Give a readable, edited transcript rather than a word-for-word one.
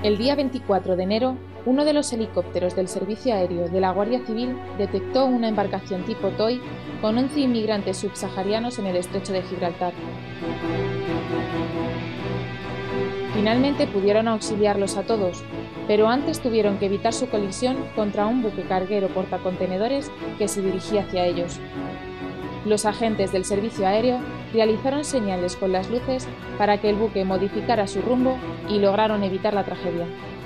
El día 24 de enero, uno de los helicópteros del Servicio Aéreo de la Guardia Civil detectó una embarcación tipo TOI con 11 inmigrantes subsaharianos en el estrecho de Gibraltar. Finalmente pudieron auxiliarlos a todos, pero antes tuvieron que evitar su colisión contra un buque carguero portacontenedores que se dirigía hacia ellos. Los agentes del servicio aéreo realizaron señales con las luces para que el buque modificara su rumbo y lograron evitar la tragedia.